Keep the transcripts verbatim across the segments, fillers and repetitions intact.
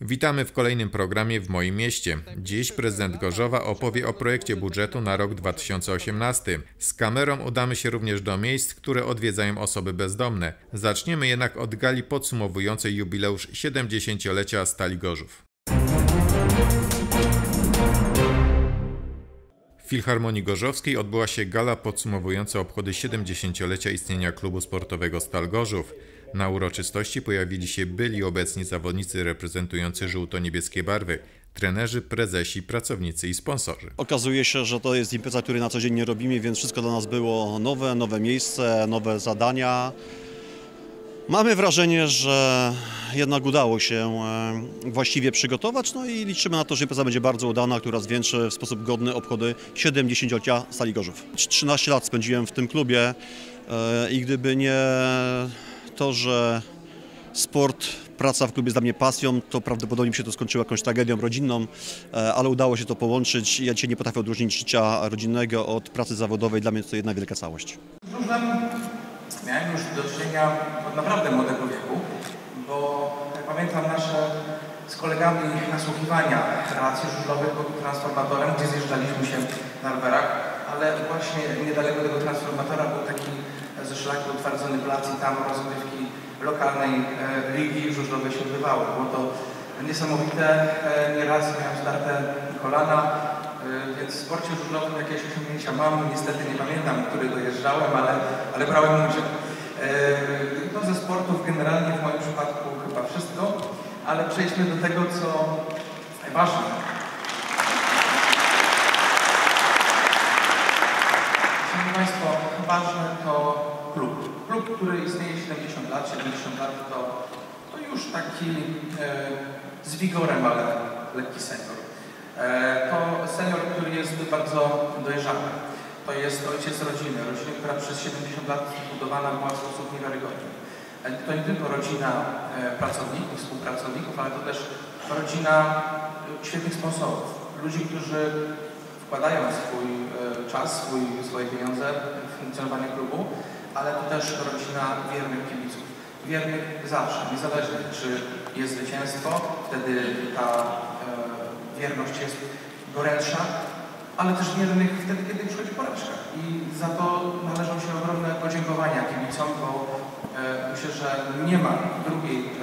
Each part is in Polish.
Witamy w kolejnym programie w moim mieście. Dziś prezydent Gorzowa opowie o projekcie budżetu na rok dwa tysiące osiemnasty. Z kamerą udamy się również do miejsc, które odwiedzają osoby bezdomne. Zaczniemy jednak od gali podsumowującej jubileusz siedemdziesięciolecia Stali Gorzów. W Filharmonii Gorzowskiej odbyła się gala podsumowująca obchody siedemdziesięciolecia istnienia klubu sportowego Stal Gorzów. Na uroczystości pojawili się byli obecni zawodnicy reprezentujący żółto-niebieskie barwy, trenerzy, prezesi, pracownicy i sponsorzy. Okazuje się, że to jest impreza, której na co dzień nie robimy, więc wszystko dla nas było nowe, nowe miejsce, nowe zadania. Mamy wrażenie, że jednak udało się właściwie przygotować, no i liczymy na to, że impreza będzie bardzo udana, która zwieńczy w sposób godny obchody siedemdziesięciolecia Stali Gorzów. trzynaście lat spędziłem w tym klubie i gdyby nie to, że sport, praca w klubie jest dla mnie pasją, to prawdopodobnie by się to skończyło jakąś tragedią rodzinną, ale udało się to połączyć. Ja dzisiaj nie potrafię odróżnić życia rodzinnego od pracy zawodowej, dla mnie to jedna wielka całość. Miałem już do czynienia od naprawdę młodego wieku, bo jak pamiętam nasze z kolegami nasłuchiwania relacji żużlowych pod transformatorem, gdzie zjeżdżaliśmy się na rowerach, ale właśnie niedaleko tego transformatora był taki ze szlaku utwardzony plac i tam rozgrywki lokalnej e, ligi żużlowej się odbywały. Było to niesamowite, e, nieraz miałem zdarte kolana, e, więc w sporcie żużlowym jakieś osiągnięcia mam. Niestety nie pamiętam, który dojeżdżałem, ale, ale brałem udział. E, no ze sportów generalnie w moim przypadku chyba wszystko, ale przejdźmy do tego, co najważniejsze. Szanowni Państwo, ważne to klub. Klub, który istnieje siedemdziesiąt lat, siedemdziesiąt lat to, to już taki e, z wigorem, ale lekki senior. E, to senior, który jest bardzo dojrzały. To jest ojciec rodziny, rodziny, która przez siedemdziesiąt lat budowana była w sposób niewiarygodny. E, to nie tylko rodzina e, pracowników, współpracowników, ale to też rodzina e, świetnych sponsorów. Ludzi, którzy wkładają swój e, czas, swój, swoje pieniądze w funkcjonowanie klubu, ale to też rodzina wiernych kibiców. Wiernych zawsze, niezależnie czy jest zwycięstwo, wtedy ta e, wierność jest gorętsza, ale też wiernych wtedy, kiedy przychodzi porażka. I za to należą się ogromne podziękowania kibicom, bo e, myślę, że nie ma drugiej e,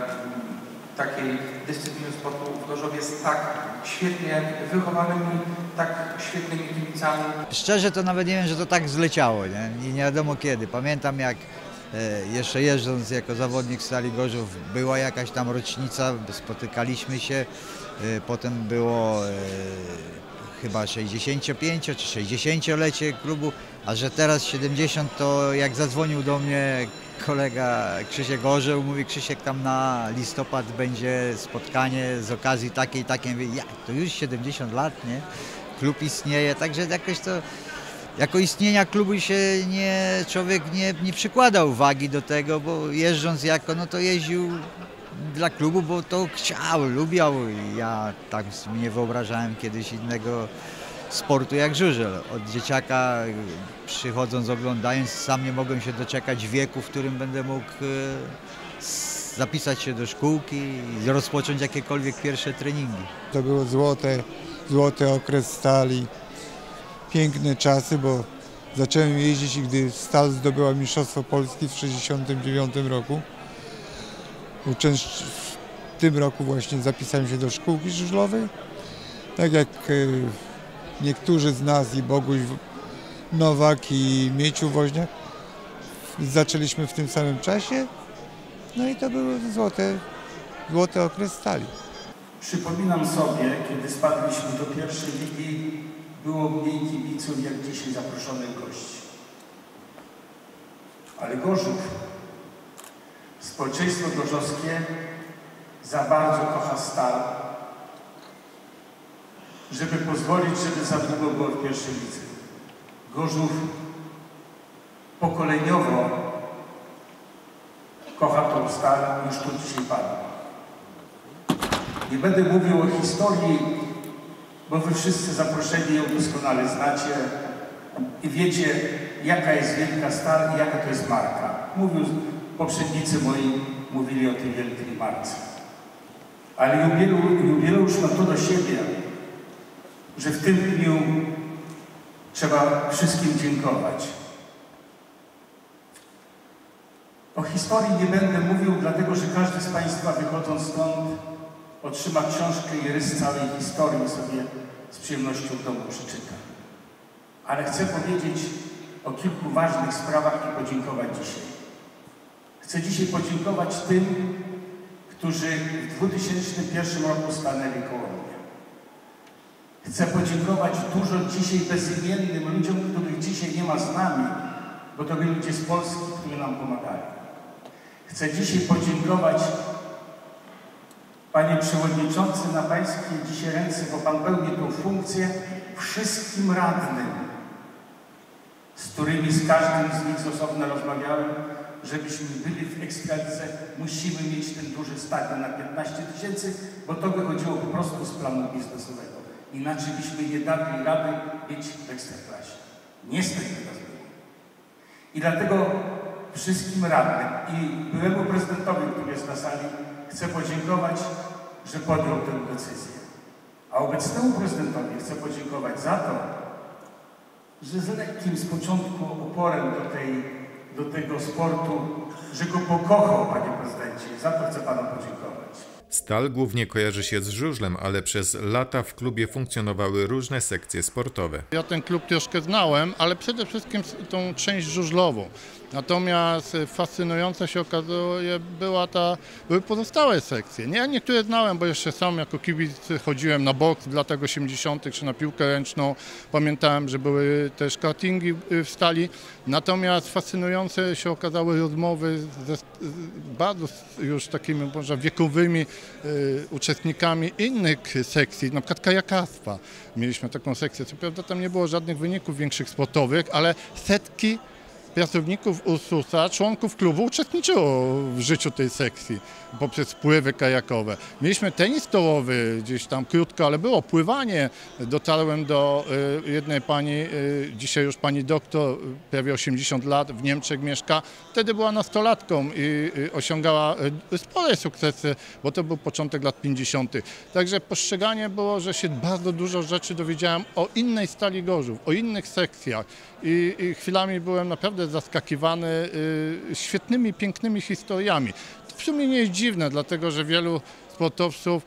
takiej dyscypliny sportu w Gorzowie z tak świetnie wychowanymi, tak świetnymi kibicami. Szczerze to nawet nie wiem, że to tak zleciało, nie, I nie wiadomo kiedy. Pamiętam jak e, jeszcze jeżdżąc jako zawodnik Stali Gorzów była jakaś tam rocznica, spotykaliśmy się, e, potem było e, chyba sześćdziesięciopięcio czy sześćdziesięciolecie klubu, a że teraz siedemdziesiąt, to jak zadzwonił do mnie kolega Krzysiek Orzeł, mówi: Krzysiek, tam na listopad będzie spotkanie z okazji takiej i takiej. Mówię, jak to już siedemdziesiąt lat, nie? Klub istnieje, także jakoś to, jako istnienia klubu się nie, człowiek nie, nie przykładał wagi do tego, bo jeżdżąc jako, no to jeździł dla klubu, bo to chciał, lubiał. Ja tak nie wyobrażałem kiedyś innego sportu jak żużel. Od dzieciaka przychodząc, oglądając, sam nie mogłem się doczekać wieku, w którym będę mógł zapisać się do szkółki i rozpocząć jakiekolwiek pierwsze treningi. To było złote, złoty okres Stali, piękne czasy, bo zacząłem jeździć, gdy Stal zdobyła Mistrzostwo Polski w tysiąc dziewięćset sześćdziesiątym dziewiątym roku. W tym roku właśnie zapisałem się do szkółki żużlowej. Tak jak niektórzy z nas, i Boguś Nowak, i Mieciu Woźniak, zaczęliśmy w tym samym czasie. No i to był złoty, złoty okres Stali. Przypominam sobie, kiedy spadliśmy do pierwszej ligi, było mniej kibiców jak dzisiaj zaproszonych gości. Ale Gorzów, społeczeństwo gorzowskie za bardzo kocha Stal, żeby pozwolić, żeby za długo było w pierwszej lidze. Gorzów pokoleniowo kocha tą Stal, już tu dzisiaj padło. Nie będę mówił o historii, bo wy wszyscy zaproszeni ją doskonale znacie i wiecie, jaka jest wielka Stal i jaka to jest marka. Mówił poprzednicy moi, mówili o tej wielkiej marce. Ale jubileusz ma to do siebie, że w tym dniu trzeba wszystkim dziękować. O historii nie będę mówił, dlatego że każdy z Państwa, wychodząc stąd, otrzyma książkę i rys całej historii i sobie z przyjemnością w domu przeczyta. Ale chcę powiedzieć o kilku ważnych sprawach i podziękować dzisiaj. Chcę dzisiaj podziękować tym, którzy w dwa tysiące pierwszym roku stanęli koło mnie. Chcę podziękować dużo dzisiaj bezimiennym ludziom, których dzisiaj nie ma z nami, bo to byli ludzie z Polski, którzy nam pomagali. Chcę dzisiaj podziękować, Panie Przewodniczący, na Pańskie dzisiaj ręce, bo Pan pełni tą funkcję, wszystkim radnym, z którymi z każdym z nich z osobna rozmawiałem, żebyśmy byli w Ekstralidze, musimy mieć ten duży stadion na piętnaście tysięcy, bo to wychodziło po prostu z planu biznesowego. Inaczej byśmy nie dali rady mieć w Ekstraklasie. Niestety nas było. I dlatego wszystkim radnym i byłemu prezydentowi, który jest na sali, chcę podziękować, że podjął tę decyzję. A obecnemu prezydentowi chcę podziękować za to, że z lekkim z początku oporem do, tej, do tego sportu, że go pokochał, Panie Prezydencie. Za to chcę Panu podziękować. Stal głównie kojarzy się z żużlem, ale przez lata w klubie funkcjonowały różne sekcje sportowe. Ja ten klub troszkę znałem, ale przede wszystkim tą część żużlową. Natomiast fascynująca się okazuje była ta, były pozostałe sekcje. Nie, ja niektóre znałem, bo jeszcze sam jako kibic chodziłem na boks w latach osiemdziesiątych czy na piłkę ręczną. Pamiętałem, że były też kartingi w Stali. Natomiast fascynujące się okazały rozmowy ze bardzo już takimi może wiekowymi y, uczestnikami innych sekcji, na przykład kajakarstwa. Mieliśmy taką sekcję, co prawda tam nie było żadnych wyników większych sportowych, ale setki pracowników Ursusa, członków klubu uczestniczyło w życiu tej sekcji poprzez pływy kajakowe. Mieliśmy tenis stołowy gdzieś tam krótko, ale było pływanie. Dotarłem do y, jednej pani, y, dzisiaj już pani doktor, prawie osiemdziesiąt lat, w Niemczech mieszka. Wtedy była nastolatką i y, osiągała y, spore sukcesy, bo to był początek lat pięćdziesiątych. Także postrzeganie było, że się bardzo dużo rzeczy dowiedziałem o innej Stali Gorzów, o innych sekcjach i, i chwilami byłem naprawdę zaskakiwany y, świetnymi, pięknymi historiami. To w sumie nie jest dziwne, dlatego że wielu sportowców,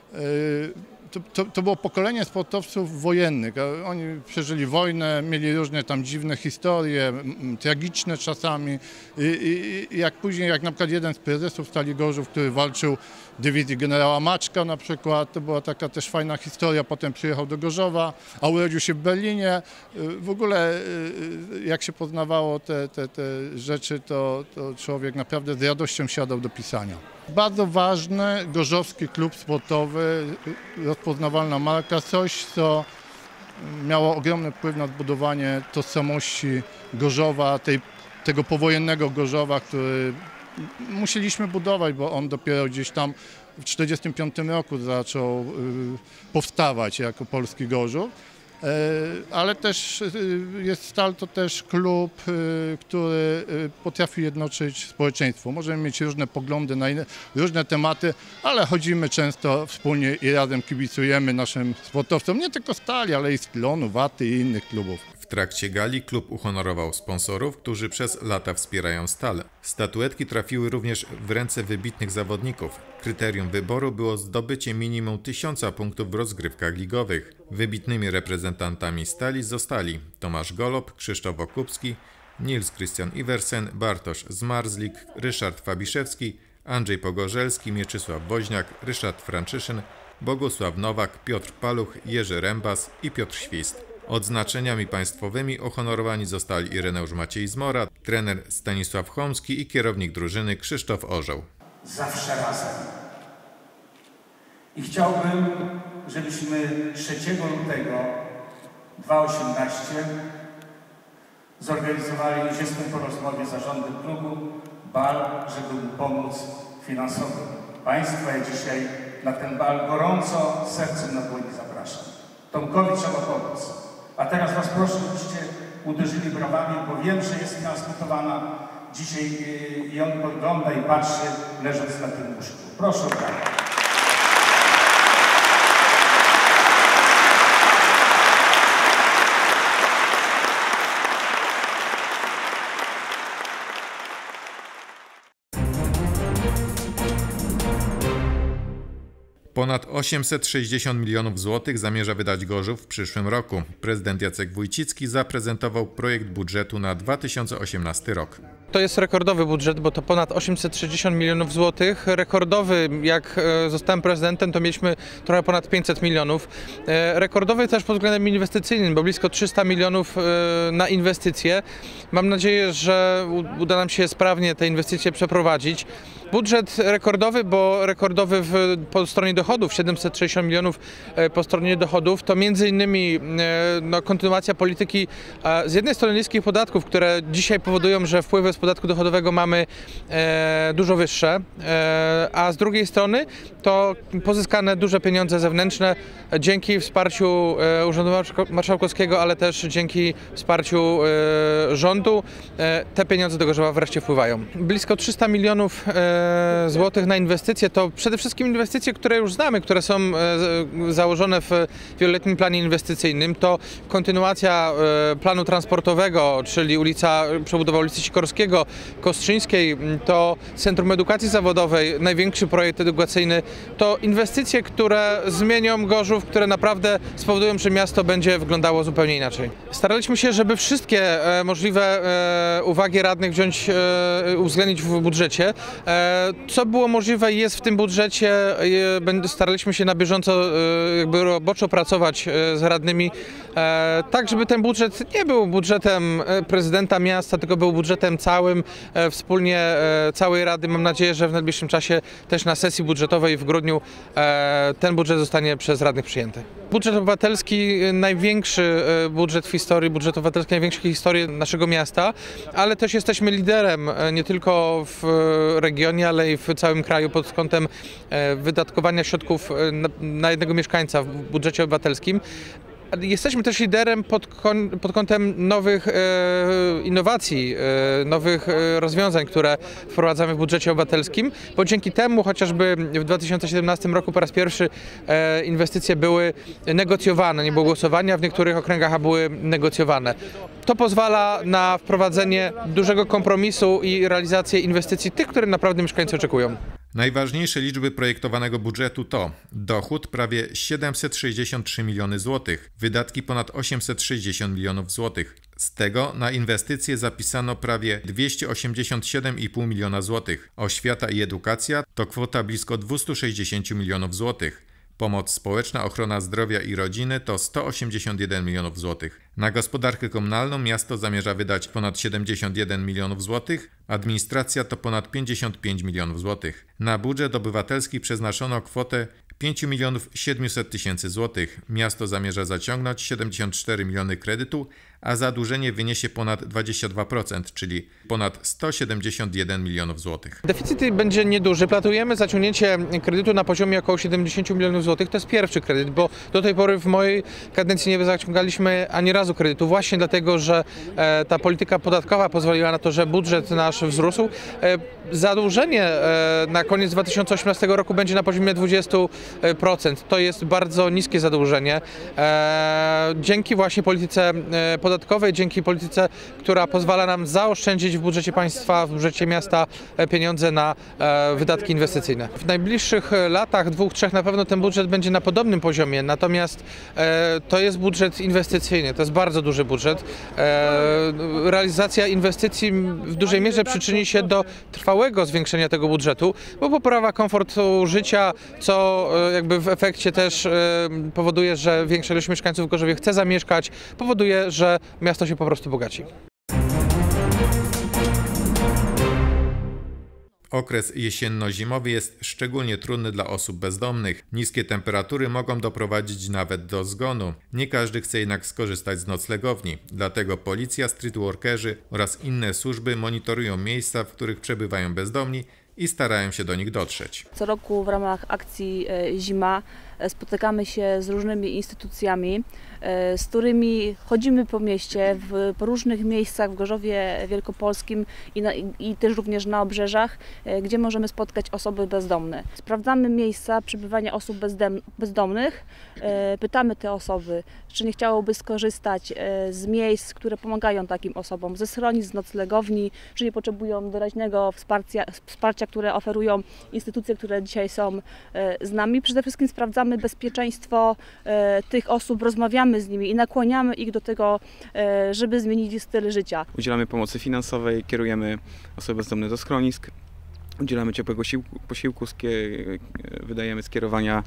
y, to, to, to było pokolenie sportowców wojennych. Oni przeżyli wojnę, mieli różne tam dziwne historie, m, tragiczne czasami. I, i, jak później, jak na przykład jeden z prezesów Stali Gorzów, który walczył w dywizji generała Maczka na przykład, to była taka też fajna historia, potem przyjechał do Gorzowa, a urodził się w Berlinie. W ogóle jak się poznawało te, te, te rzeczy, to, to człowiek naprawdę z radością siadał do pisania. Bardzo ważny gorzowski klub sportowy, rozpoznawalna marka, coś co miało ogromny wpływ na zbudowanie tożsamości Gorzowa, tej, tego powojennego Gorzowa, który musieliśmy budować, bo on dopiero gdzieś tam w tysiąc dziewięćset czterdziestym piątym roku zaczął y, powstawać jako polski Gorzów. Y, ale też y, jest Stal to też klub, y, który y, potrafi jednoczyć społeczeństwo. Możemy mieć różne poglądy na inne, różne tematy, ale chodzimy często wspólnie i razem kibicujemy naszym sportowcom, nie tylko Stali, ale i Stylonu, Waty i innych klubów. W trakcie gali klub uhonorował sponsorów, którzy przez lata wspierają Stal. Statuetki trafiły również w ręce wybitnych zawodników. Kryterium wyboru było zdobycie minimum tysiąca punktów w rozgrywkach ligowych. Wybitnymi reprezentantami Stali zostali Tomasz Golob, Krzysztof Okupski, Nils Christian Iversen, Bartosz Zmarzlik, Ryszard Fabiszewski, Andrzej Pogorzelski, Mieczysław Woźniak, Ryszard Franciszyn, Bogusław Nowak, Piotr Paluch, Jerzy Rembas i Piotr Świst. Odznaczeniami państwowymi uhonorowani zostali Ireneusz Maciej Zmora, trener Stanisław Chomski i kierownik drużyny Krzysztof Orzeł. Zawsze razem. I chciałbym, żebyśmy trzeciego lutego dwa tysiące osiemnastego zorganizowali, już jestem po rozmowie z zarządem klubu, bal, żeby mu pomóc finansowo. Państwa ja dzisiaj na ten bal gorąco sercem na dłoni zapraszam. Tomkowi trzeba pomóc. A teraz Was proszę, żebyście uderzyli brawami, bo wiem, że jest transmitowana dzisiaj i on podgląda i patrzy, leżąc na tym łóżku. Proszę o brawa. osiemset sześćdziesiąt milionów złotych zamierza wydać Gorzów w przyszłym roku. Prezydent Jacek Wójcicki zaprezentował projekt budżetu na dwa tysiące osiemnasty rok. To jest rekordowy budżet, bo to ponad osiemset sześćdziesiąt milionów złotych. Rekordowy, jak zostałem prezydentem, to mieliśmy trochę ponad pięćset milionów. Rekordowy też pod względem inwestycyjnym, bo blisko trzysta milionów na inwestycje. Mam nadzieję, że uda nam się sprawnie te inwestycje przeprowadzić. Budżet rekordowy, bo rekordowy w, po stronie dochodów, siedemset sześćdziesiąt milionów po stronie dochodów, to między innymi no, kontynuacja polityki z jednej strony niskich podatków, które dzisiaj powodują, że wpływy z podatku dochodowego mamy e, dużo wyższe, e, a z drugiej strony to pozyskane duże pieniądze zewnętrzne dzięki wsparciu e, Urzędu Marszałkowskiego, ale też dzięki wsparciu e, rządu. E, te pieniądze do Gorzowa wreszcie wpływają. Blisko trzysta milionów e, złotych na inwestycje to przede wszystkim inwestycje, które już znamy, które są e, założone w wieloletnim planie inwestycyjnym. To kontynuacja e, planu transportowego, czyli ulica, przebudowa ulicy Sikorskiego, Kostrzyńskiej, to Centrum Edukacji Zawodowej, największy projekt edukacyjny. To inwestycje, które zmienią Gorzów, które naprawdę spowodują, że miasto będzie wyglądało zupełnie inaczej. Staraliśmy się, żeby wszystkie e, możliwe e, uwagi radnych wziąć, e, uwzględnić w budżecie. E, co było możliwe i jest w tym budżecie. E, staraliśmy się na bieżąco, e, jakby roboczo pracować e, z radnymi, e, tak żeby ten budżet nie był budżetem prezydenta miasta, tylko był budżetem całym, e, wspólnie e, całej Rady. Mam nadzieję, że w najbliższym czasie też na sesji budżetowej w grudniu e, ten budżet zostanie przez radnych przyjęty. Budżet obywatelski, największy budżet w historii, budżet obywatelski największy w historii naszego miasta, ale też jesteśmy liderem nie tylko w regionie, ale i w całym kraju pod kątem wydatkowania środków na, na jednego mieszkańca w budżecie obywatelskim. Jesteśmy też liderem pod, pod kątem nowych e, innowacji, e, nowych e, rozwiązań, które wprowadzamy w budżecie obywatelskim, bo dzięki temu chociażby w dwa tysiące siedemnastym roku po raz pierwszy e, inwestycje były negocjowane, nie było głosowania, w niektórych okręgach a były negocjowane. To pozwala na wprowadzenie dużego kompromisu i realizację inwestycji tych, które naprawdę mieszkańcy oczekują. Najważniejsze liczby projektowanego budżetu to dochód prawie siedemset sześćdziesiąt trzy miliony złotych, wydatki ponad osiemset sześćdziesiąt milionów złotych. Z tego na inwestycje zapisano prawie dwieście osiemdziesiąt siedem i pół miliona złotych. Oświata i edukacja to kwota blisko dwieście sześćdziesiąt milionów złotych. Pomoc społeczna, ochrona zdrowia i rodziny to sto osiemdziesiąt jeden milionów złotych. Na gospodarkę komunalną miasto zamierza wydać ponad siedemdziesiąt jeden milionów złotych, administracja to ponad pięćdziesiąt pięć milionów złotych. Na budżet obywatelski przeznaczono kwotę pięć milionów siedemset tysięcy złotych. Miasto zamierza zaciągnąć siedemdziesiąt cztery miliony kredytu, a zadłużenie wyniesie ponad dwadzieścia dwa procent, czyli ponad sto siedemdziesiąt jeden milionów złotych. Deficyt będzie nieduży. Planujemy zaciągnięcie kredytu na poziomie około siedemdziesiąt milionów złotych. To jest pierwszy kredyt, bo do tej pory w mojej kadencji nie zaciągaliśmy ani razu kredytu, właśnie dlatego, że e, ta polityka podatkowa pozwoliła na to, że budżet nasz wzrósł. E, zadłużenie e, na koniec dwa tysiące osiemnastego roku będzie na poziomie dwadzieścia procent. To jest bardzo niskie zadłużenie. E, dzięki właśnie polityce e, podatkowej, dzięki polityce, która pozwala nam zaoszczędzić w budżecie państwa, w budżecie miasta pieniądze na e, wydatki inwestycyjne. W najbliższych latach, dwóch, trzech na pewno ten budżet będzie na podobnym poziomie, natomiast e, to jest budżet inwestycyjny, to jest bardzo duży budżet. E, realizacja inwestycji w dużej mierze przyczyni się do trwałego zwiększenia tego budżetu, bo poprawa komfortu życia, co e, jakby w efekcie też e, powoduje, że większa ilość mieszkańców w Gorzowie chce zamieszkać, powoduje, że miasto się po prostu bogaci. Okres jesienno-zimowy jest szczególnie trudny dla osób bezdomnych. Niskie temperatury mogą doprowadzić nawet do zgonu. Nie każdy chce jednak skorzystać z noclegowni. Dlatego policja, streetworkerzy oraz inne służby monitorują miejsca, w których przebywają bezdomni i starają się do nich dotrzeć. Co roku w ramach akcji Zima spotykamy się z różnymi instytucjami, z którymi chodzimy po mieście, w, po różnych miejscach w Gorzowie Wielkopolskim i, na, i też również na obrzeżach, gdzie możemy spotkać osoby bezdomne. Sprawdzamy miejsca przebywania osób bezdem, bezdomnych, pytamy te osoby, czy nie chciałoby skorzystać z miejsc, które pomagają takim osobom, ze schronisk, z noclegowni, czy nie potrzebują doraźnego wsparcia, wsparcia, które oferują instytucje, które dzisiaj są z nami. Przede wszystkim sprawdzamy zabezpieczamy bezpieczeństwo tych osób, rozmawiamy z nimi i nakłaniamy ich do tego, żeby zmienili styl życia. Udzielamy pomocy finansowej, kierujemy osoby bezdomne do schronisk. Udzielamy ciepłego posiłku, wydajemy skierowania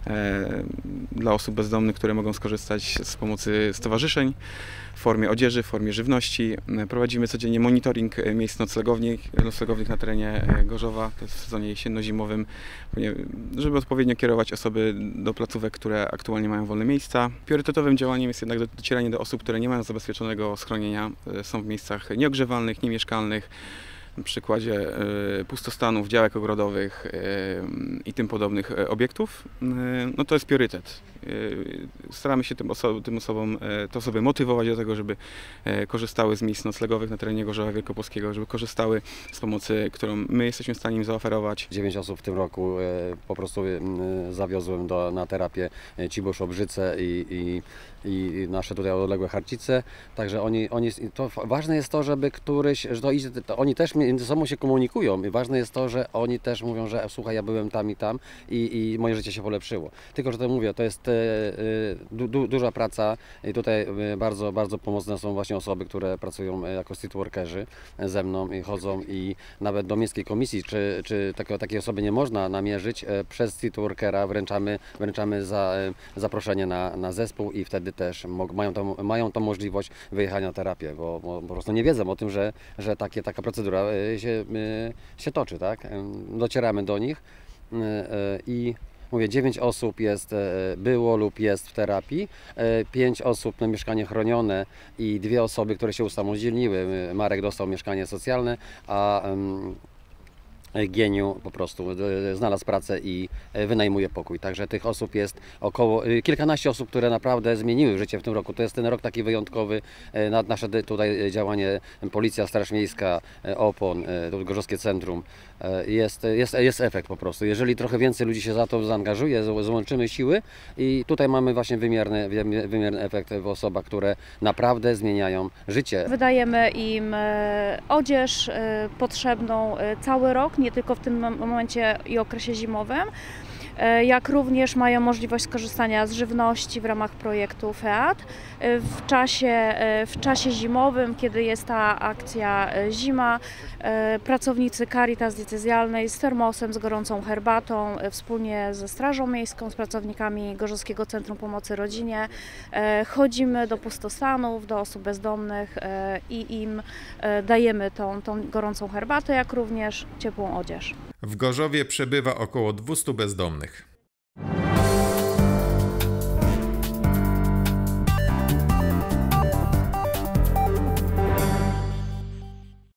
dla osób bezdomnych, które mogą skorzystać z pomocy stowarzyszeń w formie odzieży, w formie żywności. Prowadzimy codziennie monitoring miejsc noclegownych, noclegownych na terenie Gorzowa, to jest w sezonie jesienno-zimowym, żeby odpowiednio kierować osoby do placówek, które aktualnie mają wolne miejsca. Priorytetowym działaniem jest jednak docieranie do osób, które nie mają zabezpieczonego schronienia, są w miejscach nieogrzewalnych, niemieszkalnych, na przykładzie pustostanów, działek ogrodowych i tym podobnych obiektów, no to jest priorytet. Staramy się tym, oso tym osobom, te osoby motywować do tego, żeby korzystały z miejsc noclegowych na terenie Gorzowa Wielkopolskiego, żeby korzystały z pomocy, którą my jesteśmy w stanie im zaoferować. Dziewięć osób w tym roku po prostu zawiozłem do, na terapię Cibosz-Obrzyce i, i, i nasze tutaj odległe Harcice, także oni, oni, to ważne jest to, żeby któryś, że to, idzie, to oni też między sobą się komunikują i ważne jest to, że oni też mówią, że słuchaj, ja byłem tam i tam i, i moje życie się polepszyło. Tylko, że to mówię, to jest du, du, duża praca i tutaj bardzo, bardzo pomocne są właśnie osoby, które pracują jako street workerzy ze mną i chodzą i nawet do miejskiej komisji, czy, czy takie, takiej osoby nie można namierzyć, przez street workera wręczamy, wręczamy za, zaproszenie na, na zespół i wtedy też mają tą, mają tą możliwość wyjechania na terapię, bo, bo po prostu nie wiedzą o tym, że, że takie, taka procedura się, się toczy, tak? Docieramy do nich i mówię, dziewięć osób jest, było lub jest w terapii, pięć osób na mieszkanie chronione i dwie osoby, które się usamodzielniły. Marek dostał mieszkanie socjalne, a Gieniu po prostu znalazł pracę i wynajmuje pokój. Także tych osób jest około kilkanaście osób, które naprawdę zmieniły życie w tym roku. To jest ten rok taki wyjątkowy. Nasze tutaj działanie Policja, Straż Miejska, OPON, Gorzowskie Centrum. Jest, jest, jest efekt po prostu. Jeżeli trochę więcej ludzi się za to zaangażuje, złączymy siły i tutaj mamy właśnie wymierny, wymierny efekt w osobach, które naprawdę zmieniają życie. Wydajemy im odzież potrzebną cały rok, nie tylko w tym momencie i okresie zimowym, jak również mają możliwość skorzystania z żywności w ramach projektu FEAD. W czasie, w czasie zimowym, kiedy jest ta akcja zima, pracownicy Caritas Diecezjalnej z termosem, z gorącą herbatą, wspólnie ze Strażą Miejską, z pracownikami Gorzowskiego Centrum Pomocy Rodzinie, chodzimy do pustostanów, do osób bezdomnych i im dajemy tą, tą gorącą herbatę, jak również ciepłą odzież. W Gorzowie przebywa około dwustu bezdomnych.